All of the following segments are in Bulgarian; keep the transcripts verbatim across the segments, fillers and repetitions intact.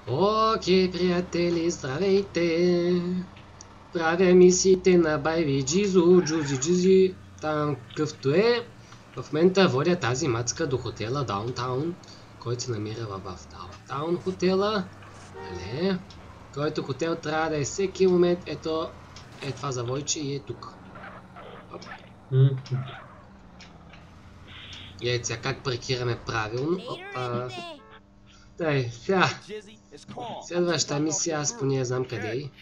Окей, приятели, здравейте! Правя мисиите на Байви Джизо, Джузи Джизи, там къвто е. В момента водя тази мацка до хотела Даунтаун, който се намира в Даунтаун хотела. Нали? Който хотел трябва да е всеки момент. Ето, е това завойче и е тук. И е сега как паркираме правилно. Опа. Дай, сега. Следващата мисия, аз поне не знам къде е.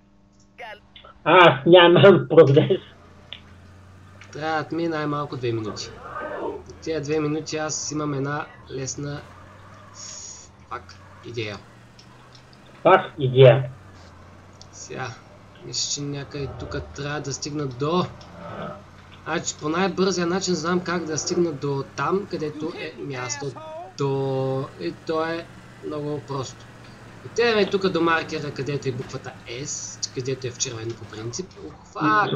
Аз нямам прогрес. Трябва да ми най-малко две минути. В тези две минути аз имам една лесна пак идея. Пак идея. Сега, мисля, че някъде тук трябва да стигна до... Значи по най-бързия начин знам как да стигна до там, където е място. До... И то е много просто. Отиваме тук до маркера, където е буквата S, където е в червено по принцип. Фак!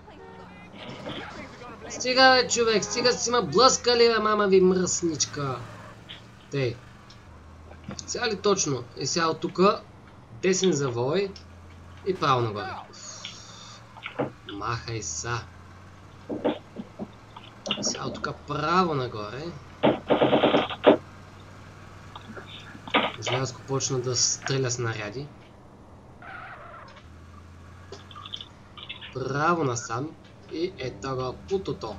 Стига бе, човек, стига си ма блъскали бе, мама ви мръсничка. Тей. Сега ли точно? И сега от тук десен завой и право нагоре. Махай са. Сега от тук право нагоре. Желязко почна да стреля снаряди. Право насам. И ето го путото.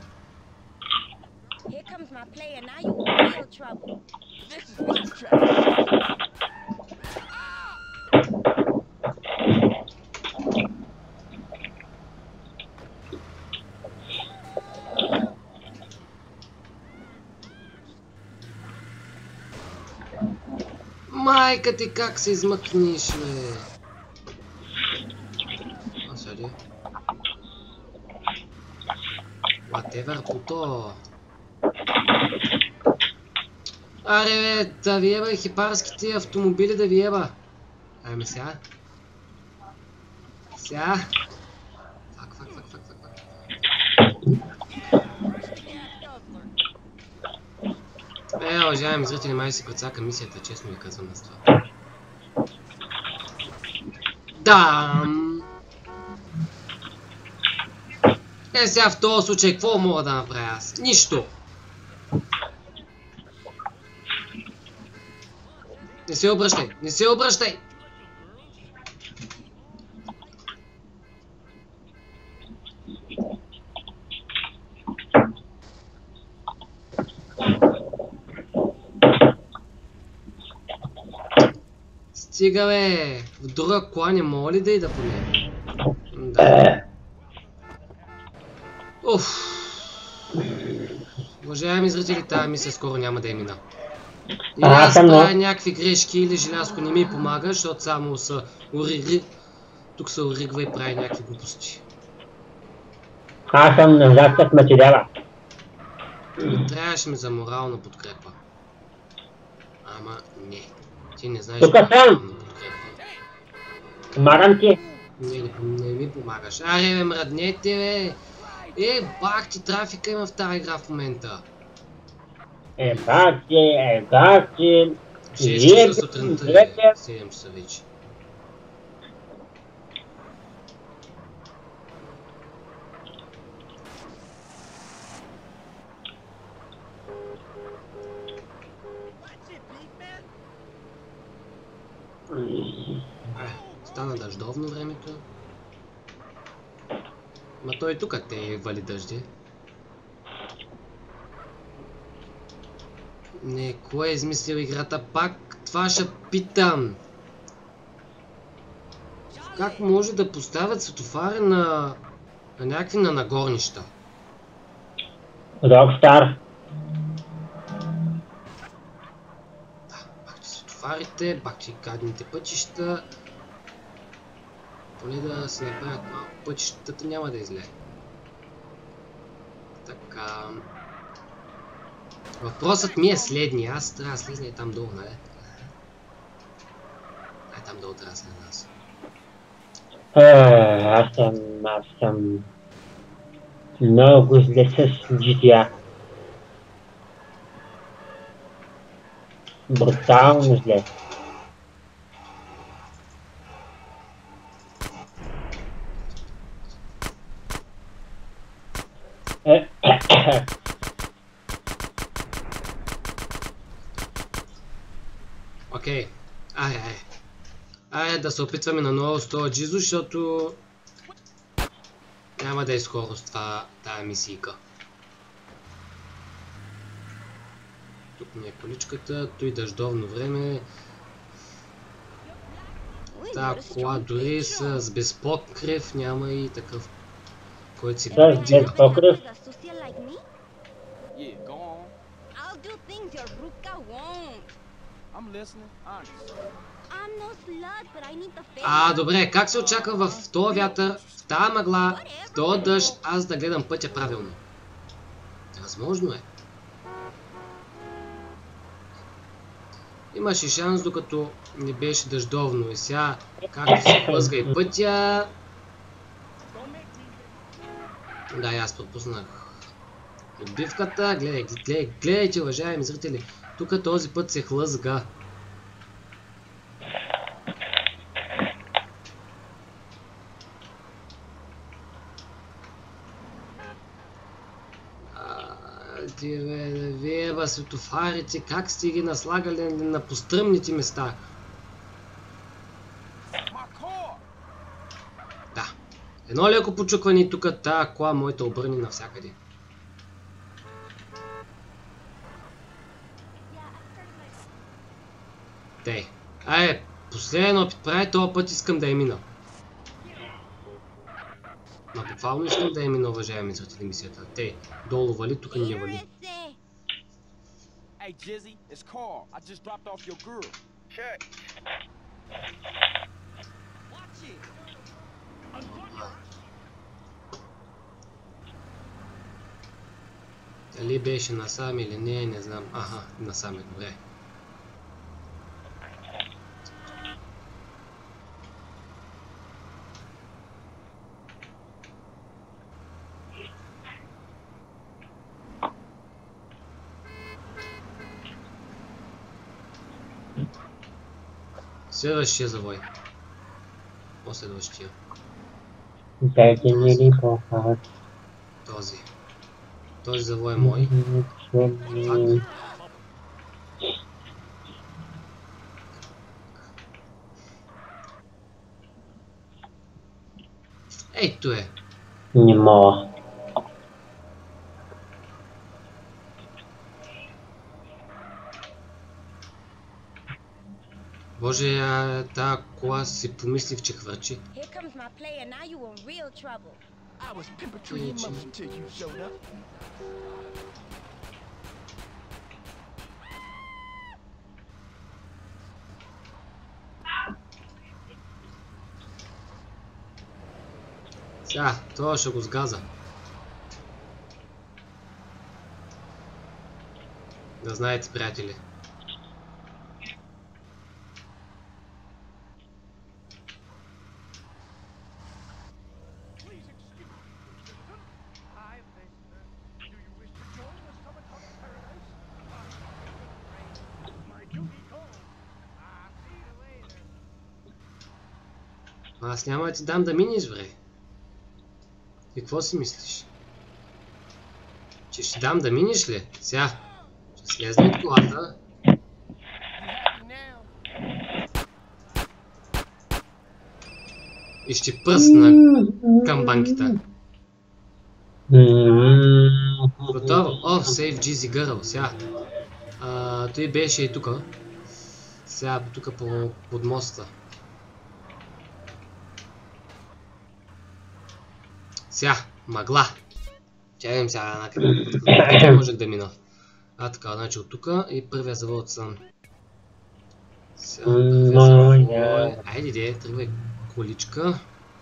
Майка ти как се измъкнеш, бе? А, седи. Whatever, путо. Аре, бе, да ви еба хипарските автомобили да ви еба. Айме сега. Сега. Фак, фак, фак, фак, фак, фак. Е, уважаеми зрители, май си прецака мисията, честно ви казвам на това. Дам! Е, сега в този случай, какво мога да направя аз? Нищо! Не се обръщай! Не се обръщай! Стига бе! В друга кола не мога ли да и да поне? Да. Уф! Уважаеми зрители, тази мисия скоро няма да е мина. И аз правя някакви грешки или желязко не ми помага, защото само са уригри. Тук се уригва и прави някакви глупости. Аз съм назад с материала. Трябваше ми за морална подкрепа. Ама не. Ти не знаеш тук съм! Помагам ти. Не, не, не ми помагаш. Аре бе, мръднете бе! Е, бах ти трафика има в тази игра в момента. Е, бах ти, е, бах ти. шест часа сутринта е, седем часа вече. А, стана дъждовно времето. Ма той и тук те вали дъжди. Не, кой е измислил играта? Пак това ще питам. Как може да поставят светофари на, на някакви на нагорнища? Rockstar. Да, бахти светофарите, бахти гадните пътища. Поне да се направят малко пътищата, няма да излезе. Така... Въпросът ми е следния. Аз трябва да слизна и там долу, нали? Ай, там долу трябва да се на нас. Аз съм... аз съм... много зле с джи ти ей. Брутално зле. Окей. Ай, ай. Ай, да се опитваме наново с този Джизо, защото няма да е скоро с това, тая мисийка. Тук ми е количката, той дъждовно време. Та кола дори с безпокрив няма и такъв, който си Да, дига. без покрив. А, добре, как се очаква в този вятър, в тази мъгла, в този дъжд, аз да гледам пътя правилно? Възможно е. Имаше шанс, докато не беше дъждовно. И сега, както се хлъзга и пътя... Да, и аз пропуснах отбивката. Гледайте, гледайте, гледайте, уважаеми зрители. Тук този път се хлъзга. Вие, ба, светофарите, как сте ги наслагали на постръмните места? Да. Едно леко почукване и тук тая кола моята обърни навсякъде. Тей. Ай, последен опит прави, този път искам да е мина. Ма буквално искам да е мина, уважаеми зрители, мисията. Тей, долу вали, тук не вали. Hey Jizzy, it's Carl. I just dropped off your girl. Check. Watch it. Дали беше насам или не, не знам. Аха, насам е, добре. Следващия завой. Последващия. Дайте ми ли показ. Този. Този завой е мой. Фак. Ето е. Не мога. Боже, а, тая кола си помислив, че хвърчи. Сега, това ще го сгаза. Да знаете, приятели. Аз няма да ти дам да минеш, бре. И какво си мислиш? Че ще дам да минеш ли? Сега. Ще слезна от колата. И ще пръсна към банките. Готово. О, сейв Джизи Гърл. Сега. А, той беше и тука. Сега тука по, под моста. Сега, мъгла. Чакам сега накъде можех да мина. А така, значи от тука и първия завод съм. Сега, първия завод. Айде де, тръгвай количка.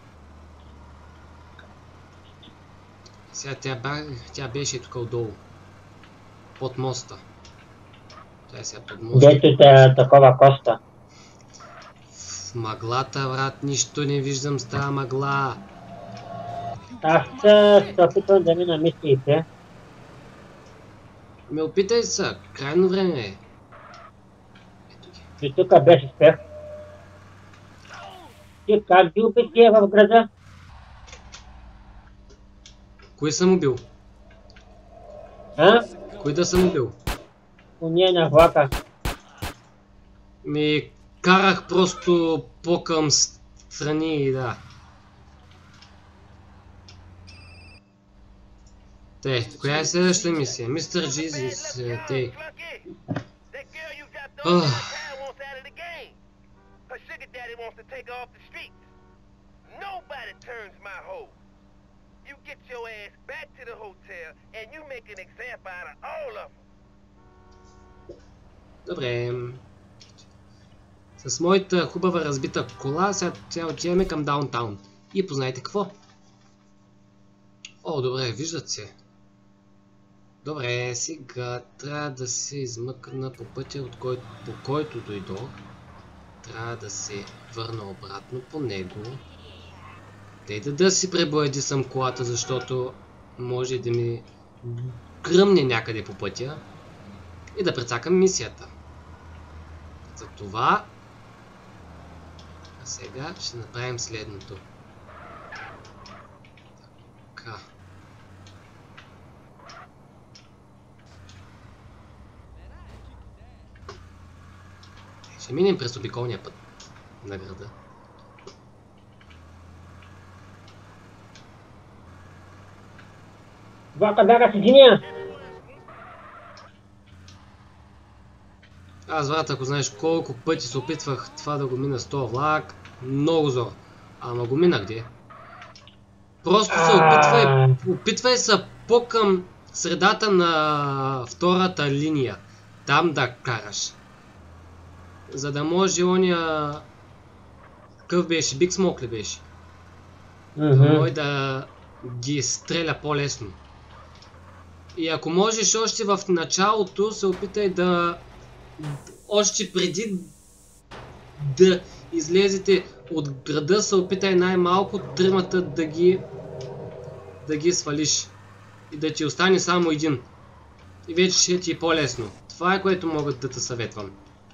Сега тя, тя беше тук отдолу. Под моста. Тя е сега под моста. Дето е такова коста. В мъглата, брат, нищо не виждам с тази мъгла. Аз се опитвам да мина мисиите. Ме опитай са, крайно време е. Ето ги. И тук беше спех. Ти как ги убити в града? Кой съм убил? А? Кой да съм убил? Уния на влака. Ми карах просто по-към страни и да. Те, коя е следващата мисия? Мистер Джизис, те. Добре. С моята хубава разбита кола, сега тя отиваме към даунтаун. И познайте какво? О, добре, виждат се. Добре, сега трябва да се измъкна по пътя, от който, по който дойдох. Трябва да се върна обратно по него. Тъй да, да си пребояди съм колата, защото може да ми гръмне някъде по пътя. И да прецакам мисията. За това... А сега ще направим следното. Така. Ще минем през обиколния път на града. Влака бяга с единия. Аз, брат, ако знаеш колко пъти се опитвах това да го мина с този влак, много зор. Ама го мина где? Просто се опитвай, опитвай се по-към средата на втората линия. Там да караш. За да може ония... Къв беше? Биг Смок ли беше? Mm-hmm. Той да ги стреля по-лесно. И ако можеш още в началото, се опитай да... Още преди да излезете от града, се опитай най-малко тримата да ги... да ги свалиш. И да ти остане само един. И вече ще ти е по-лесно. Това е, което мога да те съветвам.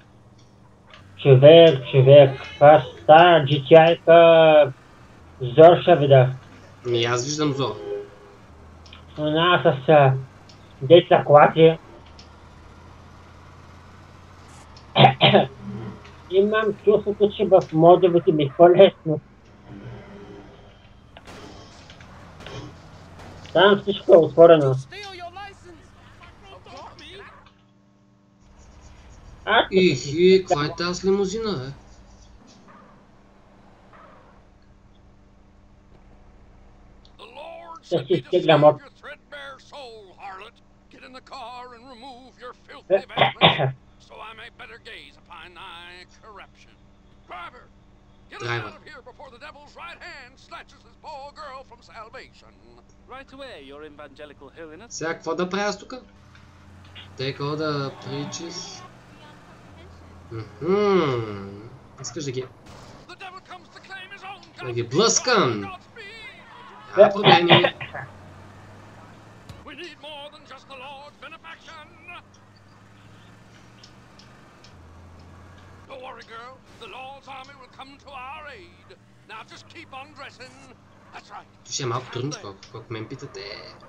Човек, човек, това стара джи ти ай-ка зор ще видя. И аз виждам зор. Она с деца колати. Имам чувството, че в модовете ми е по-лесно. Там всичко е отворено. Ихи, каква е тази лимузина, бе? Ще си изтегля мод. Драйвер. Сега какво да правя аз тука? Take all the preaches. Мхм. Искаш да ги... Да ги блъскам! Няма проблеми. Ще е малко трудничко, ако мен питате.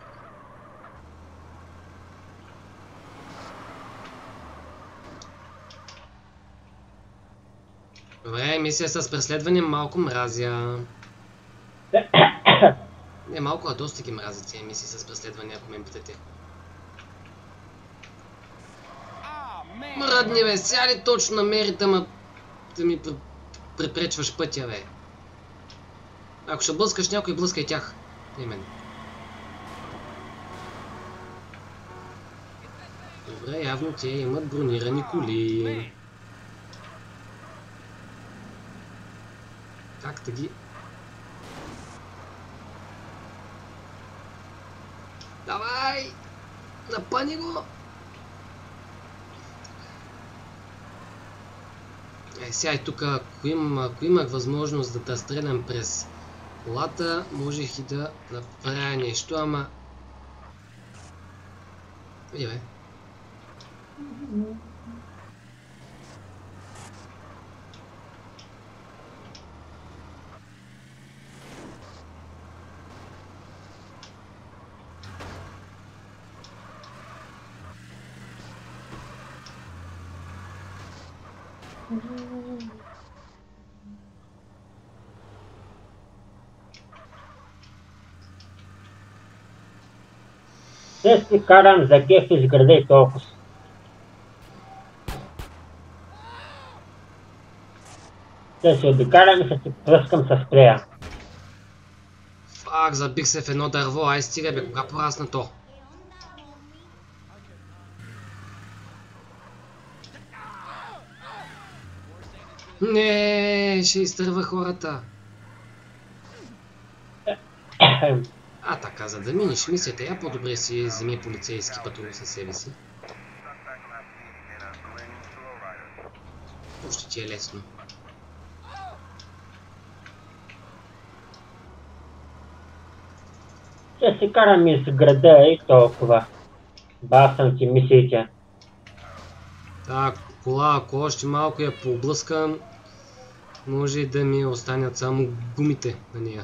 Добре, мисия с преследване малко мразя. Не малко, а доста ги мразят тези мисии с преследване, ако ме питате. Мръдни, бе, сега ли точно намерите, ма да ми препречваш пътя, бе? Ако ще блъскаш някой, блъскай тях. Не мен. Добре, явно те имат бронирани коли. Как да ги... Давай! Напъни го! Е, сега и тук, ако, им, ако имах възможност да те стрелям през колата, можех и да направя нещо, ама... Види, бе. Ще си карам за кеф из града и толкова. Ще си обикарам и ще си пръскам с спрея. Фак, забих се в едно дърво, ай стига бе, кога порасна то? Не, ще изтърва хората. А така, за да минеш мисията, я по-добре си вземи полицейски патрул със себе си. Още ти е лесно. Ще си карам из града и толкова. Бах съм ти мисиите. Так, кола, ако още малко я пооблъскам, може и да ми останят само гумите на нея.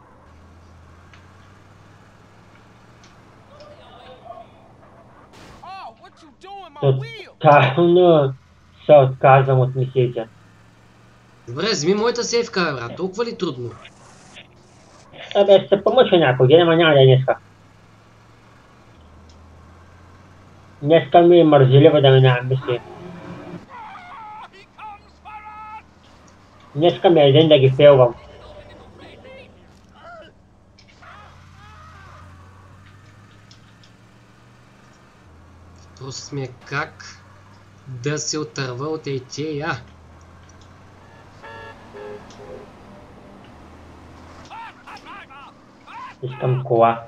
Тотално се отказвам от мисиите. Добре, вземи моята сейфка, брат, толкова ли трудно? Абе, ще се помъча някой ден, ама няма да е днеска. Днеска ми е мързеливо да минавам мисии. Днеска ми е ден да ги фейлвам. Въпросът ми е как да се отърва от ейтия. Искам кола.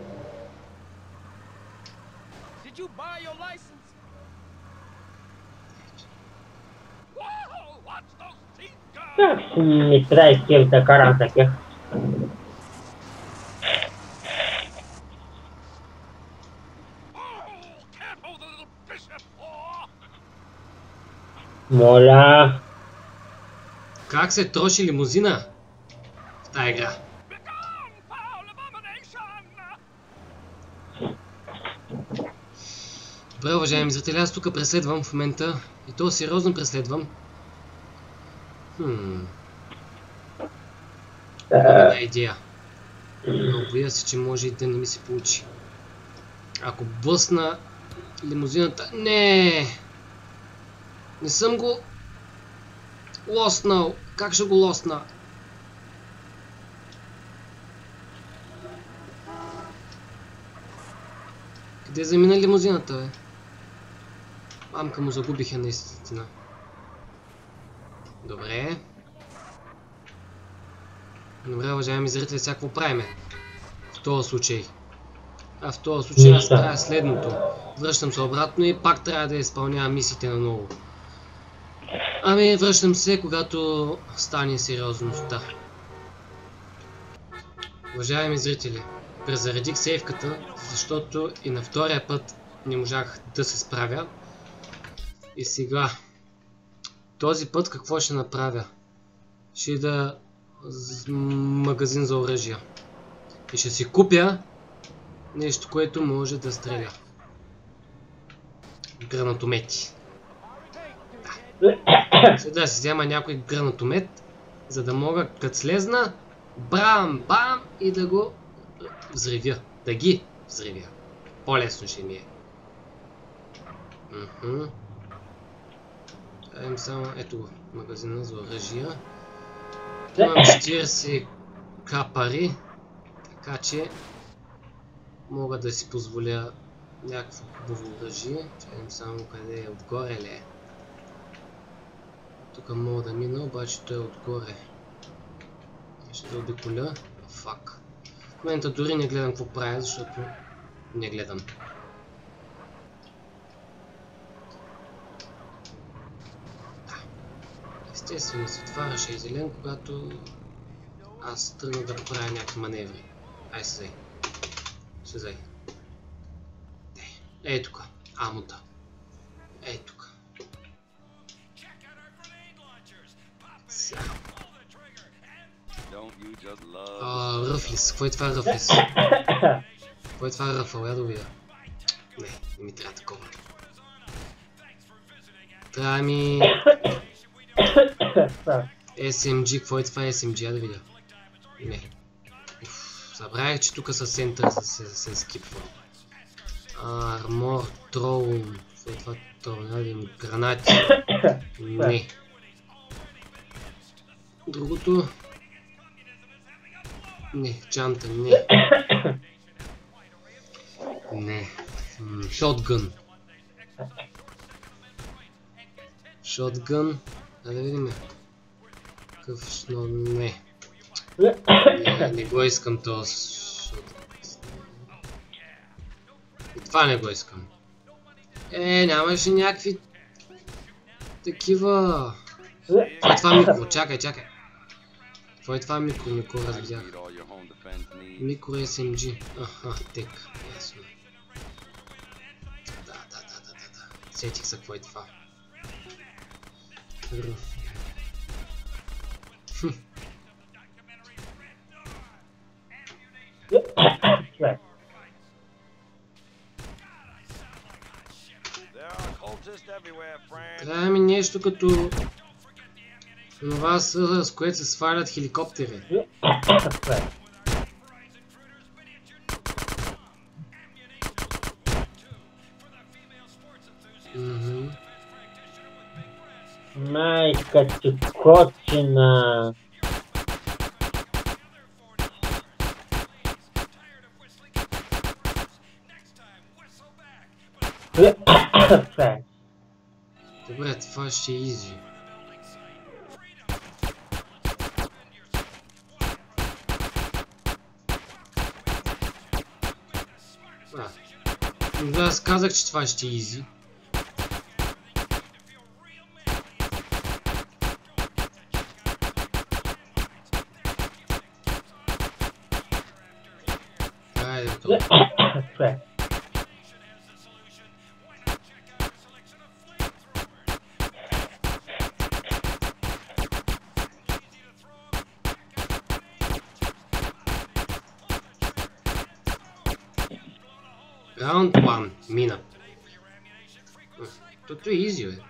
Как си ми трябва кеф да карам такива? Моля. Как се троши лимузина в тая игра? Добре, уважаеми зрители, аз тук преследвам в момента и то сериозно преследвам. Хм. Една идея. Но боя се, че може и да не ми се получи. Ако блъсна лимузината... Не! Не съм го лоснал. Как ще го лосна? Къде замина лимузината, бе? Мамка му загубиха наистина. Добре. Добре, уважаеми зрители, сега какво правиме? В този случай. А в този случай аз правя следното. Връщам се обратно и пак трябва да изпълнявам мисиите наново. Ами, връщам се, когато стане сериозността. Уважаеми зрители, презаредих сейфката, защото и на втория път не можах да се справя. И сега, този път какво ще направя? Ще ида в магазин за оръжия. И ще си купя нещо, което може да стреля. Гранатомети. Да. Сега да си взема някой гранатомет, за да мога като слезна, брам, бам и да го взривя. Да ги взривя. По-лесно ще ми е. Мхм. Дадем само, ето го, магазина за оръжия. Имам четиридесет капари, така че мога да си позволя някакво хубаво оръжие. Чакам само къде е, отгоре ли е. Тук мога да мина, обаче той е отгоре. Ще да обиколя. Фак. В момента дори не гледам какво правя, защото не гледам. Естествено се отваряше и зелен, когато аз тръгна да правя някакви маневри. Ай се зай. Ей тук. Амота. Ей тук. А, ръфлис. Какво е това ръфлис? Какво е това ръфъл? Я да видя. Не, не ми трябва такова. Трябва ми... ес ем джи, какво е това ес ем джи? Я да видя. Не. Забравях, че тук със център се, се скипва. Армор, трол, какво е това трол? Я да видим, гранати. Не. Другото... Не, чанта, не. Не. Шотгън. Шотгън. А да видим. Какъв, но не. Не, не го искам този шотгън. И това не го искам. Е, нямаше някакви... такива... Това е това микро, чакай, чакай. Това е това микро, не го разбях. Микро ес ем джи. Аха, тек, ясно. Да, да, да, да, да, да. Сетих се какво е това. Хм. Трябва ми нещо като... това с, с което се свалят хеликоптери. Mm-hmm. Майка ти котина. Добре, това ще е изи. Да, аз казах, че това ще е изи. Айде, това. Раунд едно. Мина. Тото е изи, бе.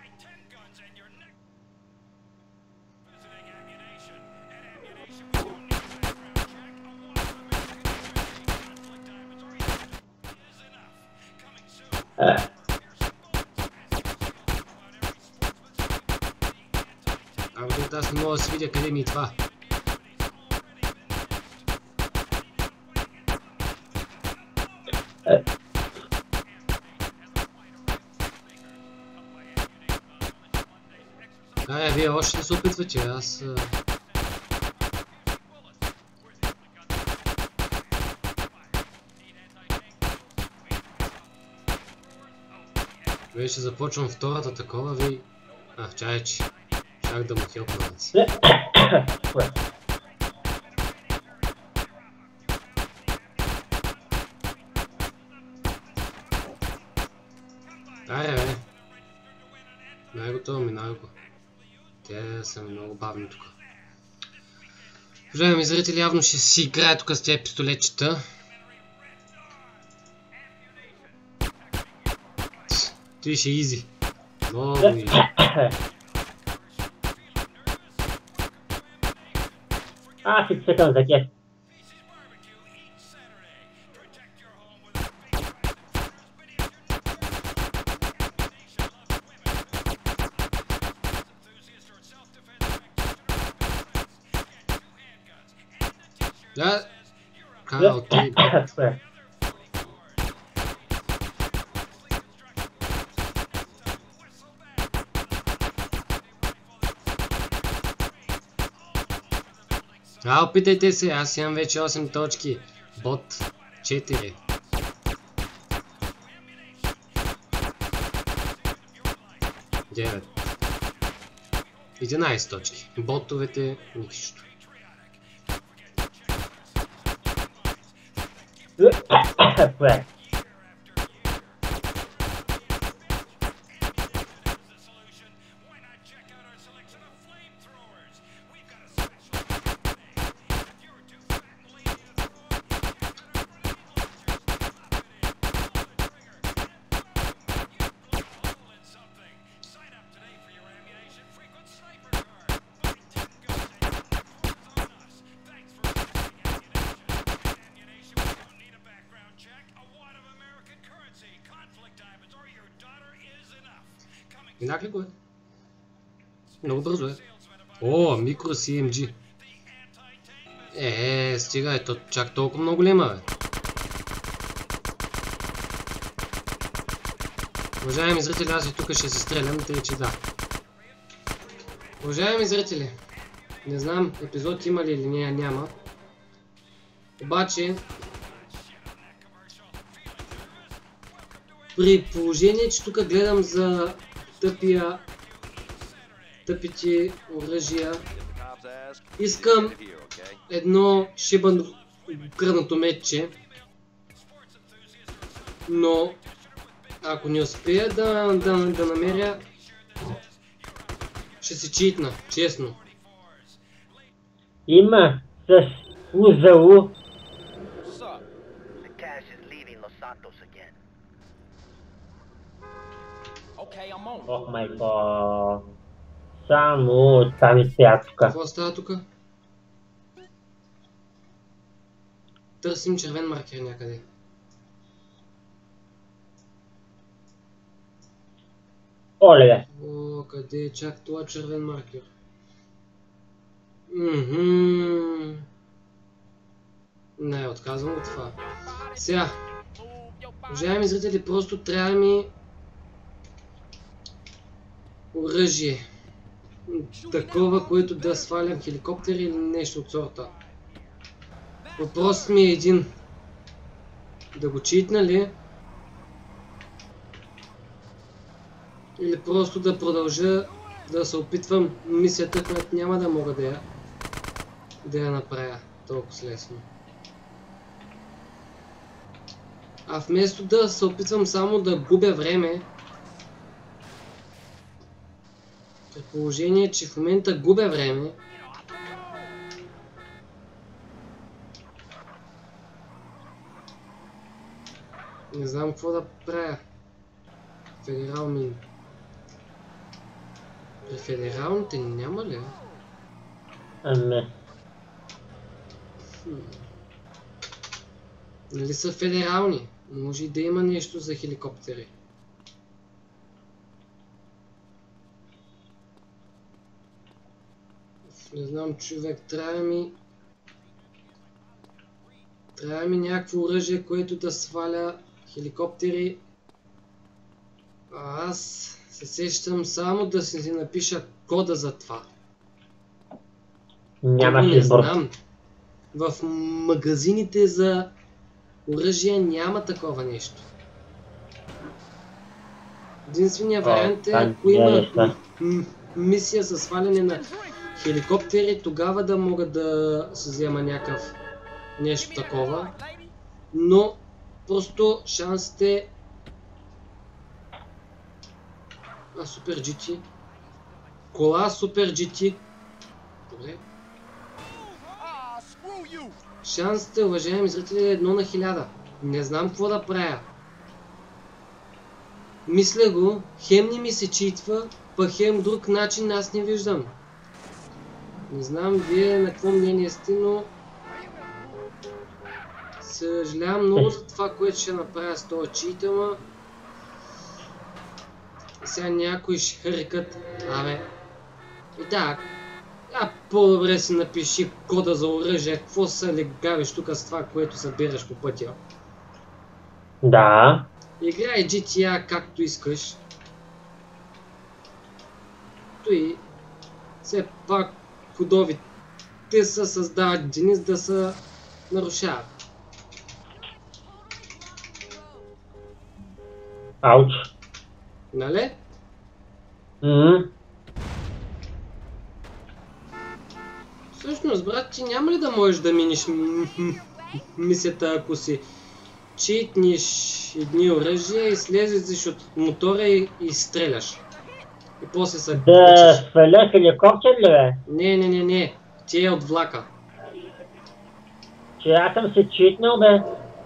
Абе, аз не мога да си видя къде ми е това. Ай, вие още не се опитвате, аз... Вече започвам втората такова, ви... А, чай, че... Чак да му хелпна си. Айде, бе. Най-готово минай го. Те са много бавни тук. Уважаеми зрители, явно ще си играя тук с тези пистолетчета. Той ще е изи. Много изи. Аз си цъкам за кеф. Да, Карл, ти... А, опитайте се, аз имам вече осем точки. Бот четири. девет. единайсет точки. Ботовете нищо. Минах ли го е? Много бързо е. О, микро Си Ем Джи. Е, стига, е, чак толкова много ли има, бе? Уважаеми зрители, аз и тук ще се стрелям, тъй че да. Уважаеми зрители, не знам епизод има ли или не, няма. Обаче, при положение, че тук гледам за тъпия, тъпите оръжия, искам едно шибано кръвното мечче, но ако не успея да, да, да намеря, ще се читна, честно. Има с УЗУ. Ох майко. Само там и сега тук. Какво става тук? Търсим червен маркер някъде. Оле бе. О, къде е чак това червен маркер? Мхм. Не, отказвам от това. Сега, уважаеми зрители, просто трябва ми оръжие. Такова, което да свалям хеликоптер или нещо от сорта. Въпросът ми е един. Да го читна ли? Или просто да продължа да се опитвам мисията, която няма да мога да я, да я направя толкова лесно. А вместо да се опитвам само да губя време, при положение, че в момента губя време, не знам какво да правя. Федерал мин. При федералните няма ли? Ами. Хм. Нали са федерални? Може и да има нещо за хеликоптери. Не знам, човек, трябва ми... Трябва ми някакво оръжие, което да сваля хеликоптери. А аз се сещам само да си напиша кода за това. Нямаш не избор. знам. В магазините за оръжие няма такова нещо. Единственият вариант е, ако има мисия за сваляне на хеликоптери, тогава да мога да се взема някакъв нещо такова. Но просто шансите... А, Супер джи ти. Кола Супер джи ти. Добре. Шансите, уважаеми зрители, е едно на хиляда. Не знам какво да правя. Мисля го, хем не ми се читва, па хем друг начин аз не виждам. Не знам вие на какво мнение сте, но... Съжалявам много за това, което ще направя с този чит, ама... Сега някой ще рекат, абе... И да, а по-добре си напиши кода за оръжие, какво се легавиш тук с това, което събираш по пътя. Да. Играй джи ти ей както искаш. Той все пак кодови те се създават дни да се нарушават. Ауч. Нали? Ммм. Всъщност, брат, ти няма ли да можеш да миниш мисията, ако си читниш едни оръжия и слезеш от мотора и, и стреляш. И после се Да сваля хеликоптер ли бе? Не, не, не, не. Ти е от влака. Че аз съм се читнал бе.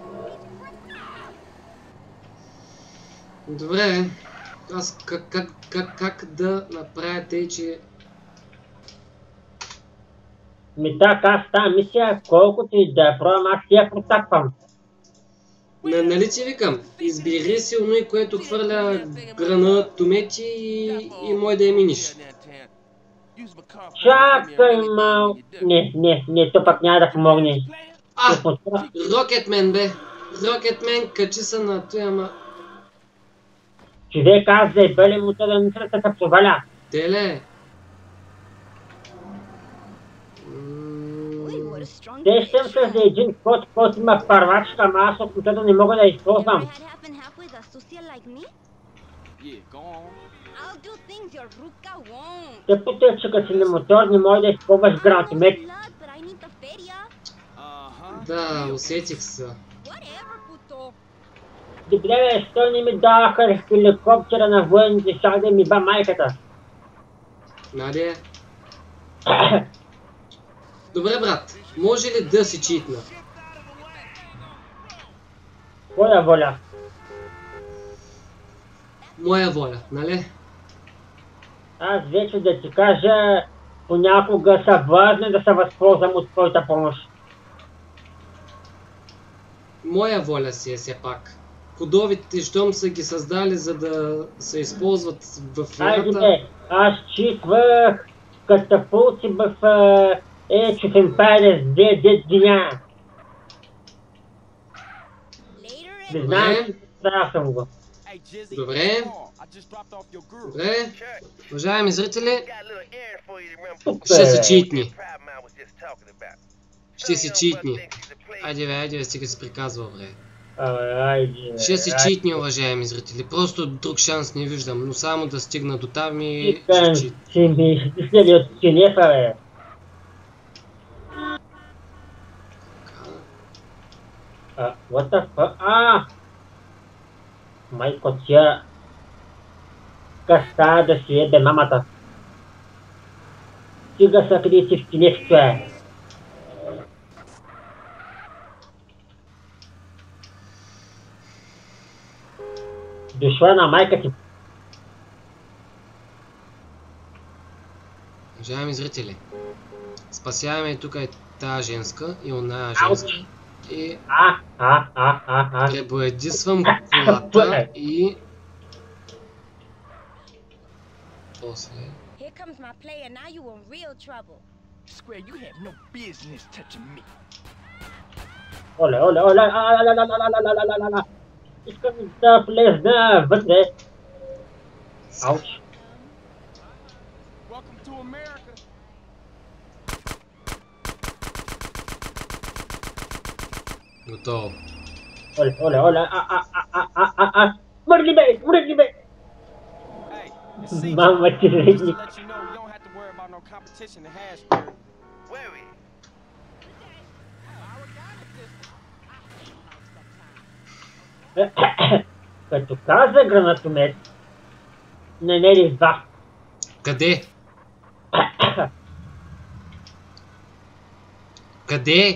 Добре. Аз как, как, как, как да направя тъй, че... Ми така, аз тази мисия, колкото и да я пробвам, аз ти я протаквам. На, нали ти викам, избери си оной, което хвърля гранатомети и, и мой да я миниш. Чакай малко. Не, не, не, то пък няма да помогне. А, Рокетмен бе. Рокетмен качи се на това, ама... Човек, аз заебали му да не трябва да се проваля. Теле. Сещам се за един код, който има първачка, ама аз от да не мога да използвам. Тъпото е, че като си на мотор не може да използваш гранатомет. Да, усетих се. Добре бе, що не ми даваха хеликоптера на военните, щях да ми ба майката. Наде? Добре, брат, може ли да си читна? Твоя воля. Моя воля, нали? Аз вече да ти кажа, понякога са важни да се възползвам от твоята помощ. Моя воля си е все пак. Кодовите, щом са ги създали, за да се използват в Айде войната... бе, аз читвах катапулти в Age of Empires две, дет деня. Не знам, правя съм го. Добре. Добре. Уважаеми зрители, ще си читни. Ще си читни. Айде бе, айде бе, сега се приказва, бре. Айде, Ще си читни, уважаеми зрители. Просто друг шанс не виждам, но само да стигна до там и... Искам си ми стиснали от синефа, бе. А, what the fuck? А! Майко тя... Каста да си ебе мамата. Стига са къде си в синеф, е. Дошла на майка ти. Уважаеми зрители, спасяваме тук е тази женска и оная женска. И А, а, а, а, а. пребоядисвам колата и... После... Оле, оле, оле, а-ла-ла-ла-ла-ла-ла-ла-ла-ла-ла. Искам да влезна вътре. Ауч. Готово. Оле, оле, оле, а, а, а, а, а, а. Мърли бе, мърли бе. Мама ти редник. Като каза гранатомет, не не ли два. Къде? Къде?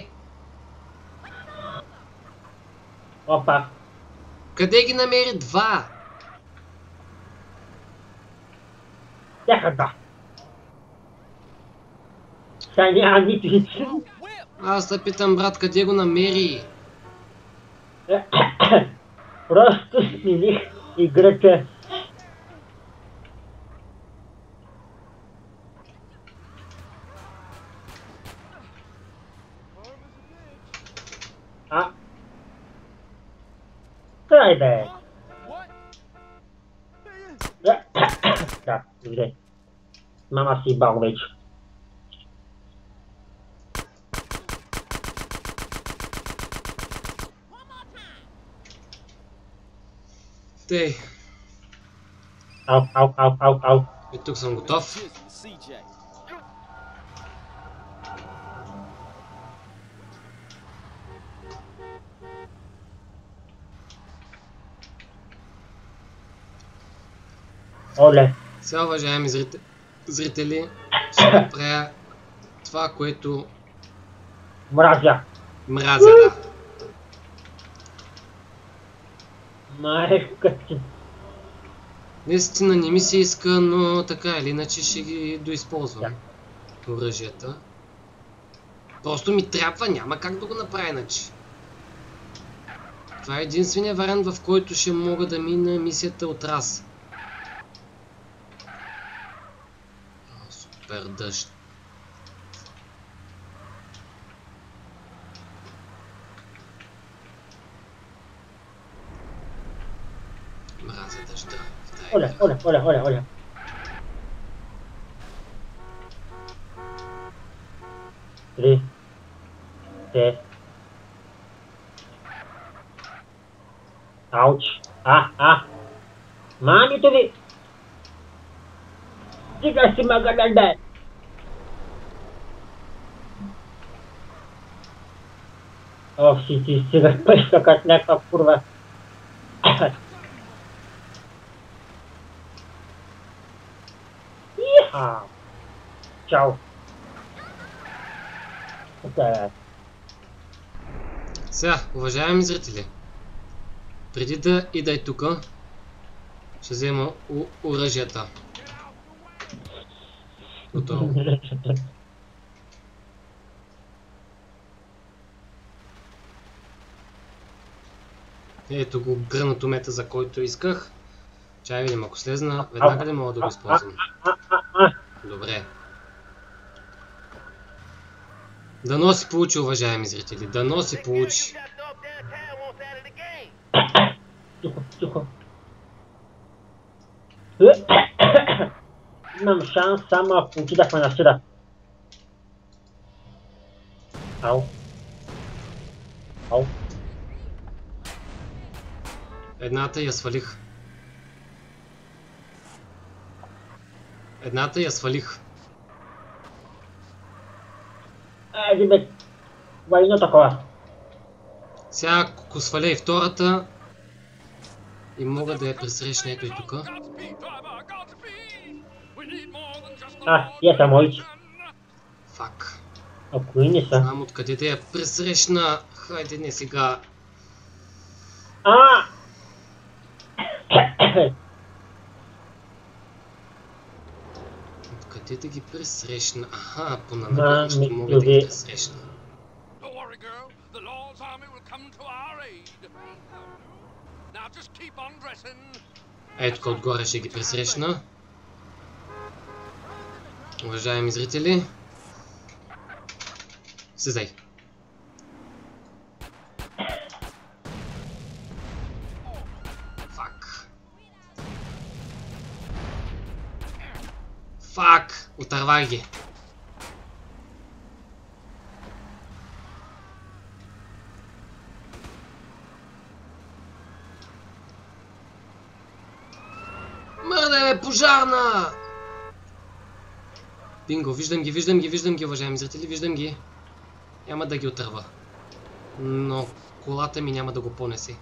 Опа. Къде ги намери два? Тяха два. Сега няма нито един. Аз да питам, брат, къде го намери? Просто смених играта. А? Край бе! Да, добре. Мама си бал вече. Тей. Ау, ау, ау, ау, ау. И тук съм готов. Оле. Сега, уважаеми зрители, зрители ще направя това, което Мразя. мразя, да. Майка ти. Наистина не ми се иска, но така или иначе ще ги доизползвам. Оръжията. Просто ми трябва, няма как да го направя иначе. Това е единствения вариант, в който ще мога да мина мисията от раз. О, супер дъжд. Мразя дъжда. Оля, оля, оля, оля, оля. Три. Те. Ауч. А, а. Мамито ви. Сега си магададе. Ох, си ти сега пъща като някаква курва. Иха. Чао. Okay. Сега, уважаеми зрители, преди да ида и тука, ще взема оръжията. Готово. Ето го гранатомета, за който исках. Чай видим, ако слезна, веднага ли мога да го използвам? Добре. Дано си получи, уважаеми зрители, дано си получи. Тихо, тихо. Имам шанс само ако отидахме на сюда. Ау. Ау. Едната я свалих. Едната я свалих. Айде бе. Вайно такова. Сега, ако сваля и втората, и мога да я пресрещна ето и тука. А, тия са моите. Фак. А кои не са? Знам откъде да я пресрещна. Хайде не сега. А! Откъде да ги пресрещна? Аха, по нанабиращо мога да ги пресрещна. Ето тук отгоре ще ги пресрещна. Уважаеми зрители, слезай. Фак. Фак! Отървах ги. Мърде бе, пожарна! Бинго, виждам ги, виждам ги, виждам ги, уважаеми зрители, виждам ги. Няма да ги отърва. Но колата ми няма да го понесе.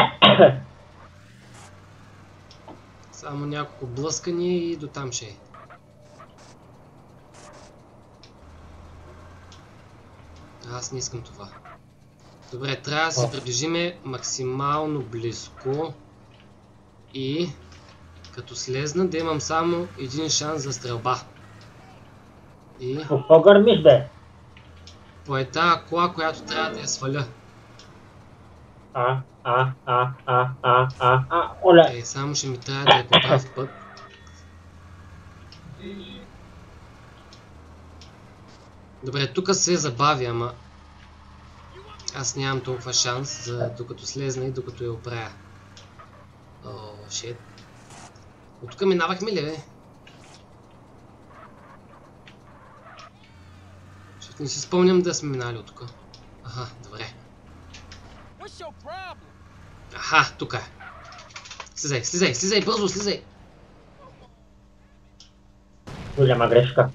Само няколко блъскания и до там ще е. Аз не искам това. Добре, трябва да се приближиме максимално близко. И като слезна да имам само един шанс за стрелба. И Какво гърмиш бе? по е тая кола, която трябва да я сваля. А, а, а, а, а, а, а, оля. Е, само ще ми трябва да я поправя път. Добре, тук се забавя, ама аз нямам толкова шанс, за докато слезна и докато я оправя. О, шит. От тук минавахме ли, бе? Защото не си спомням да сме минали от тук. Аха, добре. Аха, тук е. Слизай, слизай, слизай, бързо, слизай! Голяма грешка.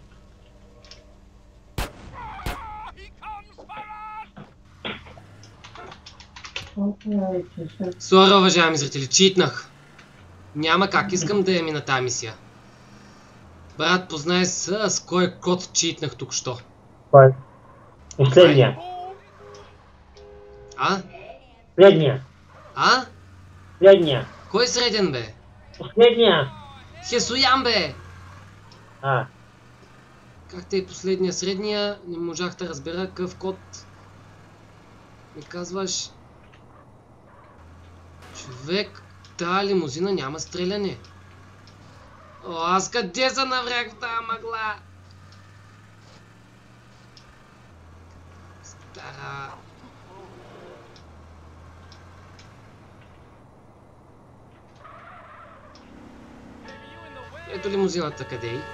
Сори, уважаеми зрители, читнах. Няма как, искам да я мина тази мисия. Брат, познай с, с кой код читнах тук що. Кой? Последния. А? Последния. А? Последния. Кой среден, бе? Последния. Хесуян, бе! А. Как те е последния? Средния? Не можах да разбера какъв код ми казваш. Човек, тази лимузина няма стреляне. О, аз къде се наврях в тази мъгла? Стара... Ето лимузината, къде е?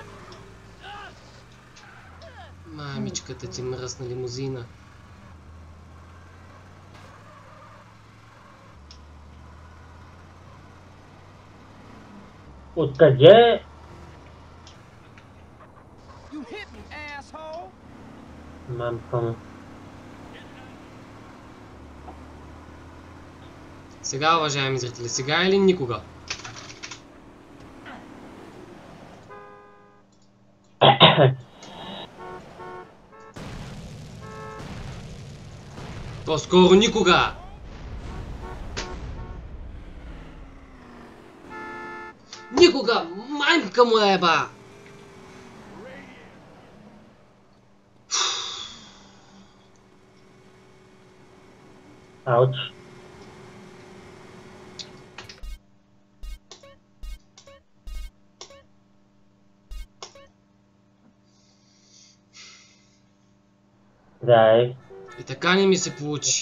Мамичката ти мръсна лимузина. Откъде? Мамка му. Сега, уважаеми зрители, сега или никога? По-скоро никога! Никога! Мамка му еба! Ауч. Да, е. И така не ми се получи.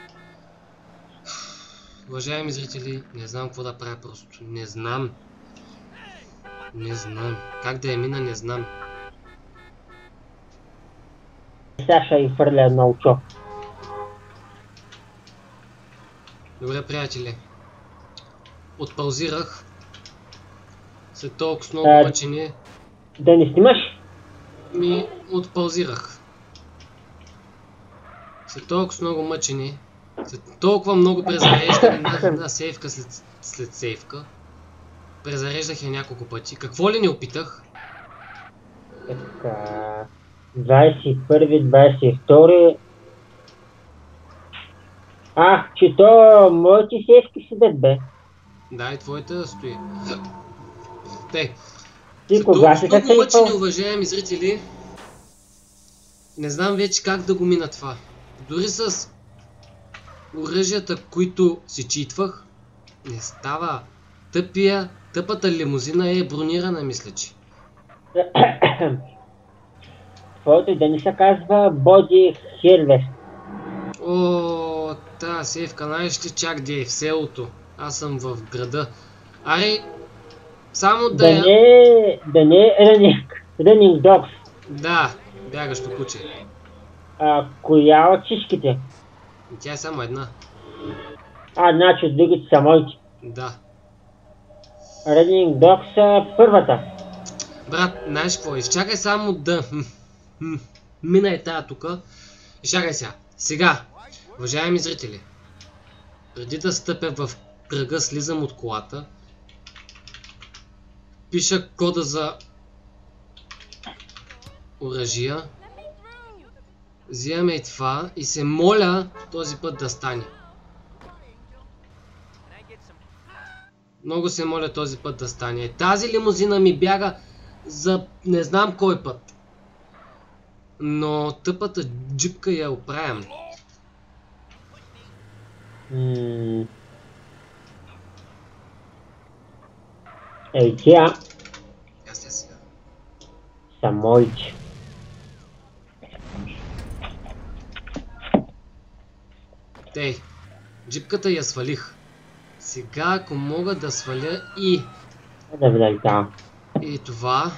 Уважаеми зрители, не знам какво да правя просто. Не знам. Не знам. Как да я мина, не знам. Сега ще и фърля едно очо. Добре, приятели. Отпаузирах. След толкова много А, мъчение. Да не снимаш? Ми отпаузирах. След толкова много мъчение. След толкова много презареждане на една сейфка след, след сейфка. Презареждах я няколко пъти. Какво ли не опитах? Така... двадесет и първи, двадесет и втори... А, че то моите сейфки седят, бе. Да, и твоята стои. Те. Ти След кога си толкова се много мъчени, сейфал? уважаеми зрители, не знам вече как да го мина това. Дори с оръжията, които си читвах, не става. Тъпия, тъпата лимузина е бронирана, мисля, че. Твоето да не се казва Боди Хервест. О, та сейфка, знаеш ли чак де е в селото? Аз съм в града. Аре, само да Да я... не, да не е Running, running Dogs. Да, бягащо куче. А, коя от всичките? Тя е само една. А, значи другите са моите. Да. Running Dogs са първата. Брат, знаеш какво? Изчакай само да... Мина е тая тука. Изчакай сега. Сега, уважаеми зрители, преди да стъпя в кръга, слизам от колата. Пиша кода за оръжия. Взимаме и това и се моля този път да стане. Много се моля този път да стане. Тази лимузина ми бяга за не знам кой път. Но тъпата джипка я оправям. М. Ей, тя Аз тя сега. са моите. Тей, джипката я свалих. Сега ако мога да сваля и... Да влеза. И това...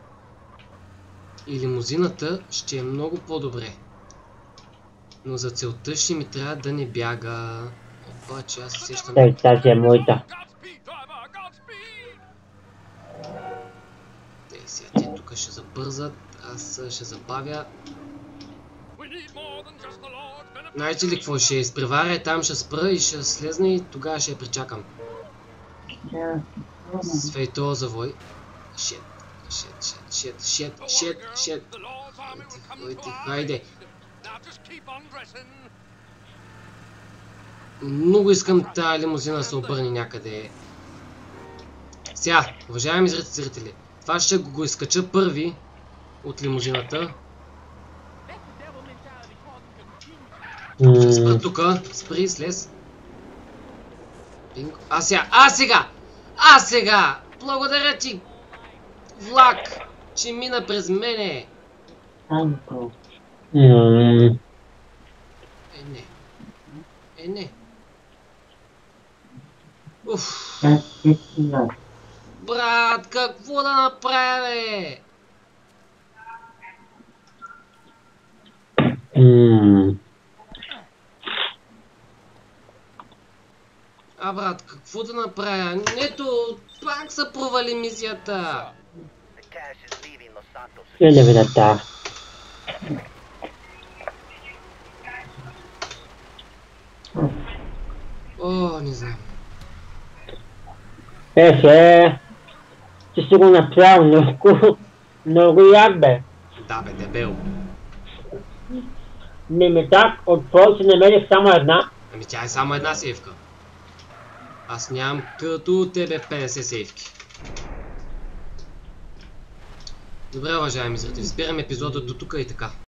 И лимузината ще е много по-добре. Но за целта ще ми трябва да не бяга. Опа, че аз се сещам. Тъй, тази е моята. Те, сега те тук ще забързат. Аз ще забавя. Знаете ли какво? Ще изпреваря, там ще спра и ще слезна и тогава ще я причакам. Свей този завой. Шет, шет, шет, шет, шет, шет, шет. Хайде, хайде. Много искам тази лимузина да се обърне някъде. Сега, уважаеми зрители, това ще го изкача първи от лимузината. Ще спра тука, спри, слез. Бинго. А сега, а сега! А сега! Благодаря ти, влак, че мина през мене. Анко. Ммм. Е, не. Е, не. Уф. Брат, какво да направя, бе? Ммм. А, брат, какво да направя? Ето, пак се провали мисията. Елевидата. О, не знам. Ехе. Ти си го направил много, много як, бе. Да, бе, дебел. Не ми так, от твоя си намерих само една. Ами тя е само една сейвка. Аз нямам като тебе петдесет сейвки. Добре, уважаеми зрители, спирам епизода до тук и така.